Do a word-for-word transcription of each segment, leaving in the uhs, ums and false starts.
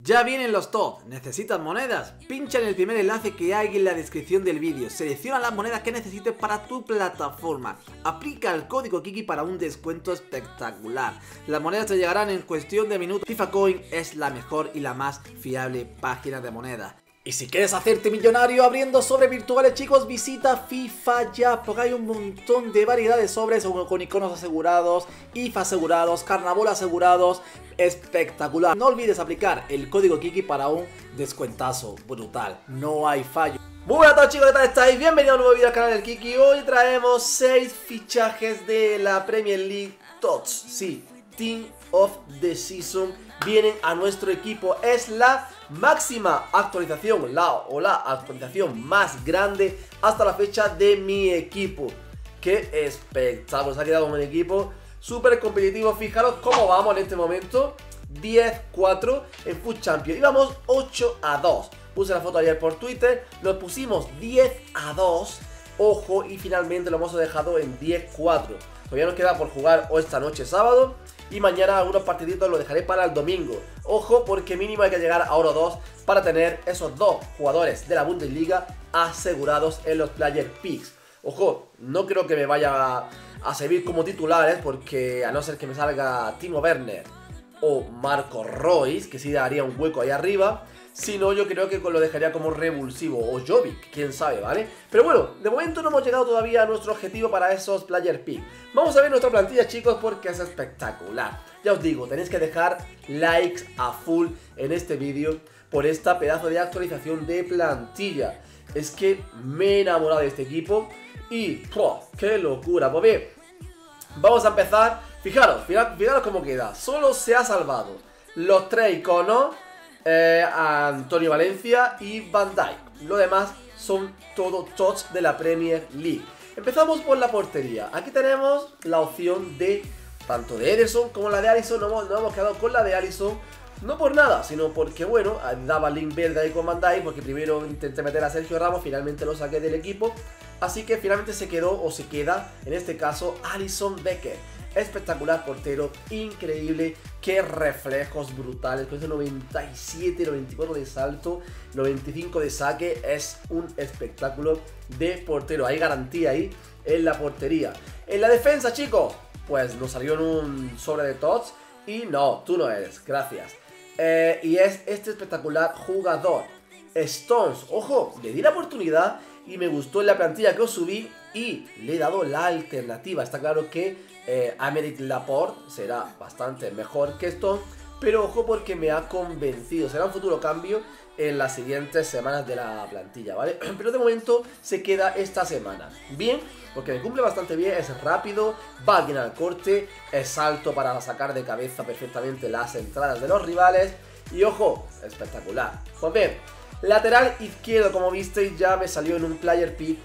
Ya vienen los top, ¿necesitas monedas? Pincha en el primer enlace que hay en la descripción del vídeo, selecciona las monedas que necesites para tu plataforma, aplica el código Kiki para un descuento espectacular. Las monedas te llegarán en cuestión de minutos. FIFA Coin es la mejor y la más fiable página de monedas. Y si quieres hacerte millonario abriendo sobres virtuales, chicos, visita FIFA Ya, porque hay un montón de variedad de sobres con iconos asegurados, I F A asegurados, Carnaval asegurados, espectacular. No olvides aplicar el código Kiki para un descuentazo brutal, no hay fallo. Muy buenas a todos, chicos, ¿qué tal estáis? Bienvenidos a un nuevo vídeo al canal del Kiki. Hoy traemos seis fichajes de la Premier League Tots, sí, Team of the Season vienen a nuestro equipo. Es la máxima actualización, la o la actualización más grande hasta la fecha de mi equipo. Qué espectáculo, se ha quedado un equipo súper competitivo. Fijaros cómo vamos en este momento, diez cuatro en Foot Champions y vamos ocho a dos. Puse la foto ayer por Twitter, nos pusimos diez a dos, ojo, y finalmente lo hemos dejado en diez cuatro. Todavía nos queda por jugar o esta noche sábado y mañana algunos partiditos los dejaré para el domingo. Ojo, porque mínimo hay que llegar a oro dos para tener esos dos jugadores de la Bundesliga asegurados en los Player Picks. Ojo, no creo que me vaya a, a servir como titulares, porque a no ser que me salga Timo Werner o Marco Reus, que sí daría un hueco ahí arriba, si no, yo creo que lo dejaría como revulsivo, o Jovic, quién sabe, ¿vale? Pero bueno, de momento no hemos llegado todavía a nuestro objetivo para esos Player Pick. Vamos a ver nuestra plantilla, chicos, porque es espectacular. Ya os digo, tenéis que dejar likes a full en este vídeo por esta pedazo de actualización de plantilla. Es que me he enamorado de este equipo y ¡pua! ¡Qué locura! Pues bien, vamos a empezar. Fijaros, fijaros, fijaros cómo queda. Solo se ha salvado los tres iconos, Eh, Antonio Valencia y Van Dijk. Lo demás son todo tots de la Premier League. Empezamos por la portería. Aquí tenemos la opción de tanto de Ederson como la de Alisson. No hemos, no hemos quedado con la de Alisson, no por nada, sino porque, bueno, daba link verde ahí con Van Dijk, porque primero intenté meter a Sergio Ramos, finalmente lo saqué del equipo. Así que finalmente se quedó, o se queda, en este caso, Alisson Becker. Espectacular portero, increíble, qué reflejos brutales, con ese noventa y siete, noventa y cuatro de salto, noventa y cinco de saque, es un espectáculo de portero. Hay garantía ahí en la portería. En la defensa, chicos, pues nos salió en un sobre de tots y no, tú no eres, gracias. Eh, y es este espectacular jugador, Stones. Ojo, le di la oportunidad y me gustó en la plantilla que os subí y le he dado la alternativa. Está claro que eh, Aymeric Laporte será bastante mejor que Stone, pero ojo, porque me ha convencido. Será un futuro cambio en las siguientes semanas de la plantilla, ¿vale? Pero de momento se queda esta semana. Bien, porque me cumple bastante bien, es rápido, va bien al corte, es alto para sacar de cabeza perfectamente las entradas de los rivales. Y ojo, espectacular. Pues bien, lateral izquierdo, como visteis, ya me salió en un Player Pick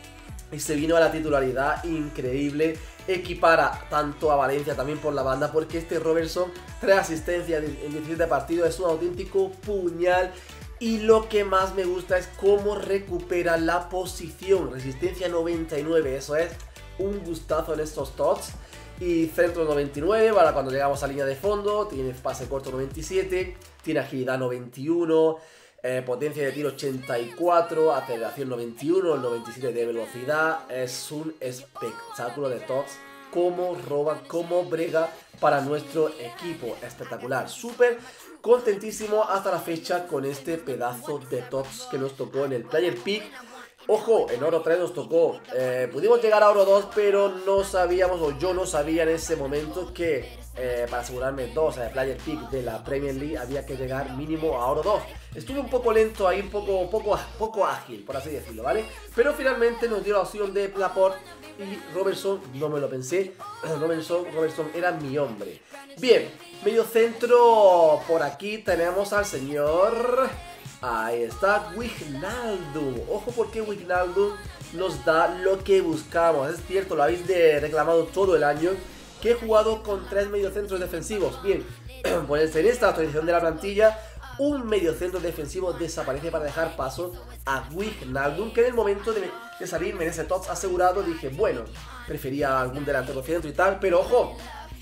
y se vino a la titularidad, increíble. Equipara tanto a Valencia también por la banda, porque este Robertson, tres asistencias en diecisiete partidos, es un auténtico puñal. Y lo que más me gusta es cómo recupera la posición, resistencia noventa y nueve, eso es un gustazo en estos tots. Y centro noventa y nueve para cuando llegamos a línea de fondo, tiene pase corto noventa y siete, tiene agilidad noventa y uno, eh, potencia de tiro ochenta y cuatro, aceleración noventa y uno, el noventa y siete de velocidad. Es un espectáculo de tots, cómo roba, cómo brega para nuestro equipo, espectacular, súper contentísimo hasta la fecha con este pedazo de tots que nos tocó en el Player Pick. Ojo, en oro tres nos tocó, eh, pudimos llegar a oro dos, pero no sabíamos, o yo no sabía en ese momento que eh, para asegurarme dos eh, Player Pick de la Premier League había que llegar mínimo a oro dos. Estuve un poco lento ahí, un poco, poco, poco ágil, por así decirlo, ¿vale? Pero finalmente nos dio la opción de Laporte y Robertson, no me lo pensé, Robertson, Robertson era mi hombre. Bien, medio centro, por aquí tenemos al señor... Ahí está, Wijnaldum. Ojo, porque Wijnaldum nos da lo que buscamos. Es cierto, lo habéis de reclamado todo el año, que he jugado con tres mediocentros defensivos. Bien, pues en esta actualización de la plantilla, un mediocentro defensivo desaparece para dejar paso a Wijnaldum, que en el momento de, de salirme en ese tots asegurado dije, bueno, prefería algún delantero centro y tal, pero ojo,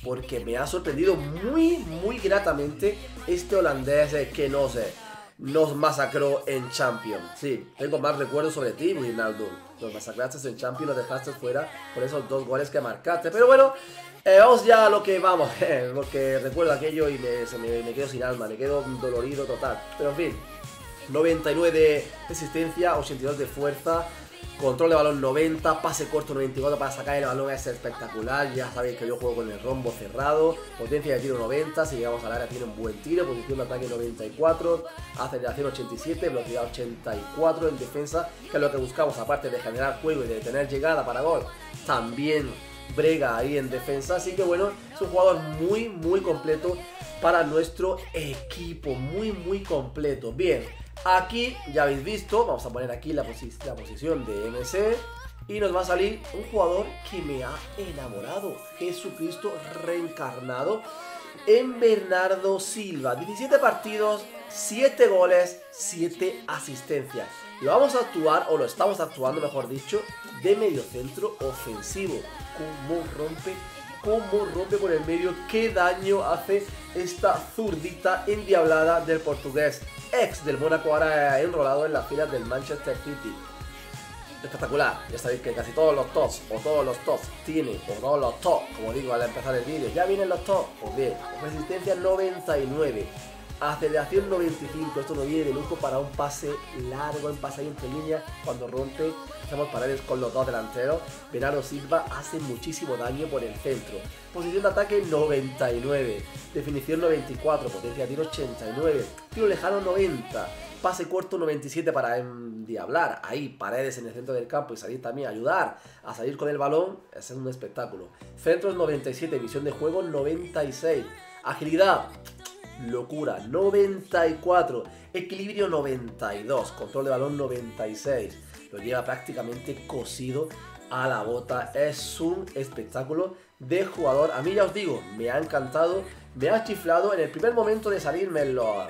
porque me ha sorprendido muy, muy gratamente este holandés eh, que nos, eh, nos masacró en Champions. Sí, tengo más recuerdos sobre ti, Wijnaldum. Nos masacraste en Champions, nos dejaste fuera por esos dos goles que marcaste. Pero bueno, eh, vamos ya a lo que vamos, eh, lo que recuerdo aquello y me, se me, me quedo sin alma, me quedo dolorido total. Pero en fin, noventa y nueve de resistencia, ochenta y dos de fuerza. Control de balón noventa, pase corto noventa y cuatro para sacar el balón es espectacular. Ya sabéis que yo juego con el rombo cerrado. Potencia de tiro noventa, si llegamos al área tiene un buen tiro. Posición de ataque noventa y cuatro, aceleración ochenta y siete, velocidad ochenta y cuatro en defensa, que es lo que buscamos, aparte de generar juego y de tener llegada para gol. También brega ahí en defensa, así que bueno, es un jugador muy muy completo para nuestro equipo, muy muy completo. Bien, aquí ya habéis visto, vamos a poner aquí la, posi la posición de M C y nos va a salir un jugador que me ha enamorado, Jesucristo reencarnado, en Bernardo Silva. diecisiete partidos, siete goles, siete asistencias. Lo vamos a actuar, o lo estamos actuando mejor dicho, de mediocentro ofensivo. Cómo rompe, cómo rompe por el medio, qué daño hace esta zurdita endiablada del portugués, ex del Mónaco, ahora enrolado en las filas del Manchester City. Espectacular, ya sabéis que casi todos los tops, o todos los tops tienen, o todos los tops, como digo al empezar el vídeo, ya vienen los tops. Pues bien, resistencia noventa y nueve, aceleración noventa y cinco, esto no viene de lujo para un pase largo, en pase ahí entre líneas, cuando rompe, hacemos paredes con los dos delanteros. Bernardo Silva hace muchísimo daño por el centro. Posición de ataque noventa y nueve, definición noventa y cuatro, potencia de tiro ochenta y nueve, tiro lejano noventa, pase corto noventa y siete para endiablar ahí paredes en el centro del campo y salir también, ayudar a salir con el balón, es un espectáculo. Centros noventa y siete, visión de juego noventa y seis, agilidad, locura, noventa y cuatro, equilibrio noventa y dos, control de balón noventa y seis, lo lleva prácticamente cosido a la bota, es un espectáculo de jugador. A mí ya os digo, me ha encantado, me ha chiflado. En el primer momento de salirme en los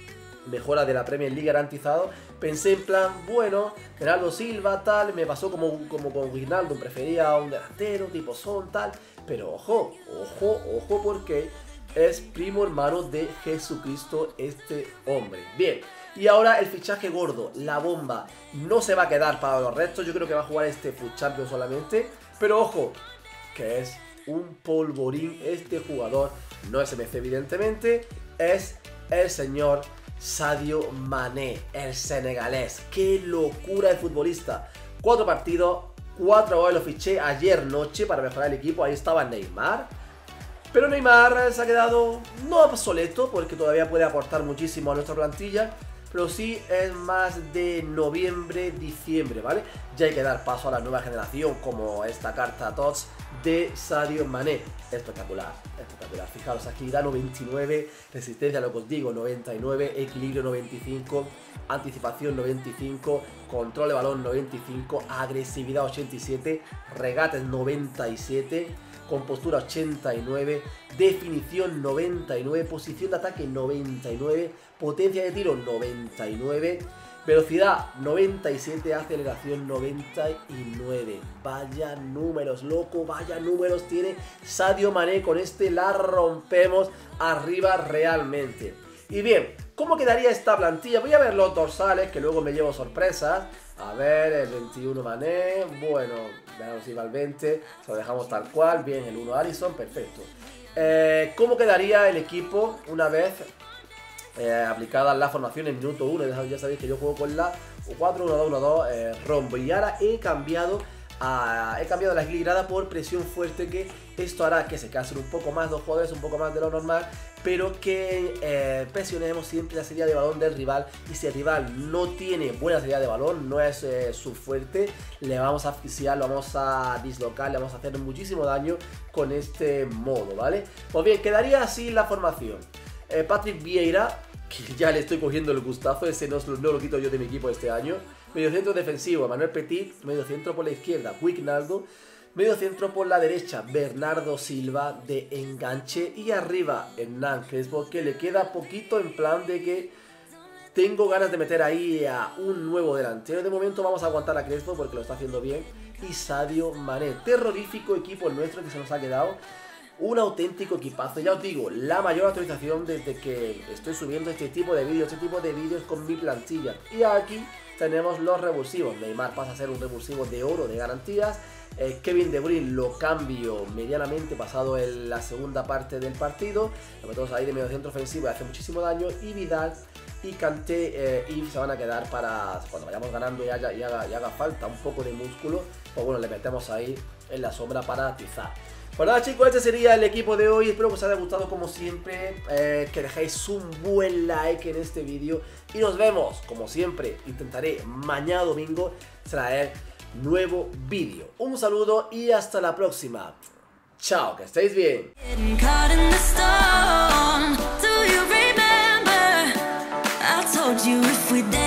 mejora de la Premier League garantizado, pensé en plan, bueno, Bernardo Silva, tal, me pasó como, como con Wijnaldum, prefería a un delantero, tipo Son, tal, pero ojo, ojo, ojo, porque es primo hermano de Jesucristo este hombre. Bien, y ahora el fichaje gordo, la bomba, no se va a quedar para los restos, yo creo que va a jugar este Foot Champions solamente, pero ojo, que es un polvorín este jugador, no es M C evidentemente, es el señor Sadio Mané, el senegalés. ¡Qué locura de futbolista! Cuatro partidos, cuatro goles, lo fiché ayer noche para mejorar el equipo. Ahí estaba Neymar, pero Neymar se ha quedado no obsoleto porque todavía puede aportar muchísimo a nuestra plantilla, pero sí es más de noviembre, diciembre, ¿vale? Ya hay que dar paso a la nueva generación, como esta carta Tots de Sadio Mané. Espectacular, espectacular. Fijaros, agilidad noventa y nueve, resistencia, lo que os digo, noventa y nueve, equilibrio noventa y cinco, anticipación noventa y cinco, control de balón noventa y cinco, agresividad ochenta y siete, regates noventa y siete, compostura ochenta y nueve, definición noventa y nueve, posición de ataque noventa y nueve, potencia de tiro noventa y nueve, velocidad noventa y siete, aceleración noventa y nueve. Vaya números, loco, vaya números tiene Sadio Mané. Con este la rompemos arriba realmente. Y bien, ¿cómo quedaría esta plantilla? Voy a ver los dorsales, que luego me llevo sorpresas. A ver, el veintiuno Mané, bueno, veamos si va el veinte, se lo dejamos tal cual, bien, el uno Alisson, perfecto. Eh, ¿Cómo quedaría el equipo una vez eh, aplicada la formación en minuto uno? Ya sabéis que yo juego con la cuatro uno dos uno dos eh, rombo, y ahora he cambiado a, he cambiado la equilibrada por presión fuerte, que esto hará que se cansen un poco más los jugadores, un poco más de lo normal, pero que eh, presionemos siempre la salida de balón del rival, y si el rival no tiene buena salida de balón, no es eh, su fuerte, le vamos a asfixiar, lo vamos a dislocar, le vamos a hacer muchísimo daño con este modo, ¿vale? Pues bien, quedaría así la formación. eh, Patrick Vieira, que ya le estoy cogiendo el gustazo, ese no, no lo quito yo de mi equipo este año. Medio centro defensivo, Manuel Petit, medio centro por la izquierda, Wijnaldum, medio centro por la derecha, Bernardo Silva de enganche, y arriba Hernán Crespo, que le queda poquito, en plan de que tengo ganas de meter ahí a un nuevo delantero. De momento vamos a aguantar a Crespo porque lo está haciendo bien. Y Sadio Mané, terrorífico equipo el nuestro que se nos ha quedado. un auténtico equipazo. Ya os digo, la mayor actualización desde que estoy subiendo este tipo de vídeos, este tipo de vídeos con mi plantilla. Y aquí tenemos los revulsivos. Neymar pasa a ser un revulsivo de oro de garantías. Eh, Kevin De Bruyne lo cambio medianamente pasado en la segunda parte del partido. Lo metemos ahí de medio centro ofensivo y hace muchísimo daño. Y Vidal y Kanté eh, y se van a quedar para cuando vayamos ganando y, haya, y, haga, y haga falta un poco de músculo. Pues bueno, le metemos ahí en la sombra para atizar. Pues nada, chicos, este sería el equipo de hoy. Espero que os haya gustado como siempre, eh, que dejéis un buen like en este vídeo. Y nos vemos, como siempre, intentaré mañana domingo traer nuevo vídeo. Un saludo y hasta la próxima. Chao, que estéis bien. You if we